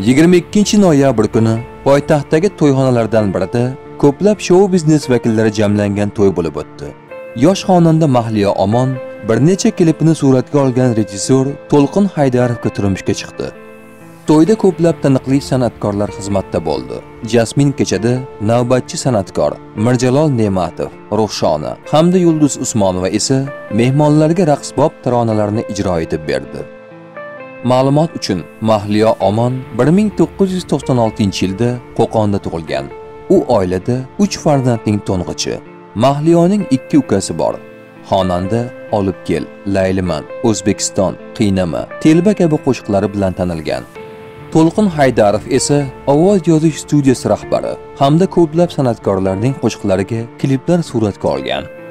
22-noyabr kuni poytaxtdagi to'yxonalardan birida ko'plab shou biznes vakillari jamlangan to'y bo'lib o'tdi. Yosh xonanda Mahliyo Omon bir necha klipini suratga olgan rejissyor To'lqin Haydarovga turmushga chiqdi. To'yda ko'plab taniqli san'atkorlar xizmatda bo'ldi. Jasmin kechada navbatchi san'atkor Mirjalol Ne'matov, Ruhshona hamda Yulduz Usmonova esa mehmonlarga raqsbob taronalarni ijro etib berdi. Ma'lumot uchun, Mahliyo Omon 1996-yilda Qo'qonda tug'ilgan. U oilada 3 farzandning to'ng'ichi. Mahliyoning 2 ukasi bor. Xonanda Olib kel, Layliman, O'zbekiston, Qiynama, Telba kabi qo'shiqlari bilan tanilgan. To'lqin Haydarov esa ovoz yozish studiyasi rahbari hamda ko'plab san'atkorlarning qo'shiqlariga kliplar suratga olgan.